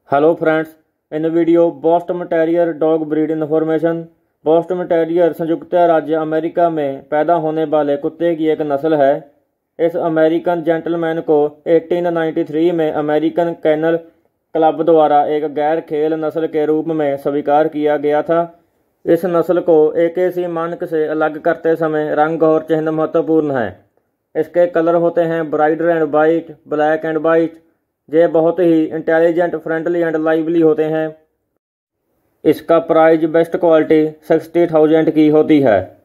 Hello friends, in video Boston terrier dog breed information. Boston terrier संयुक्त राज्य America में पैदा होने वाले कुत्ते की एक नस्ल है। इस अमेरिकन जेंटलमैन को 1893 में अमेरिकन कैनल क्लब द्वारा एक गैर खेल नस्ल के रूप में स्वीकार किया गया था। इस नस्ल को एकेसी मानक से अलग करते समय रंग और चिन्ह महत्वपूर्ण है। इसके कलर होते हैं bright and white, black and white. ये बहुत ही इंटेलिजेंट, फ्रेंडली एंड लाइवली होते हैं। इसका प्राइस बेस्ट क्वालिटी 60,000 की होती है।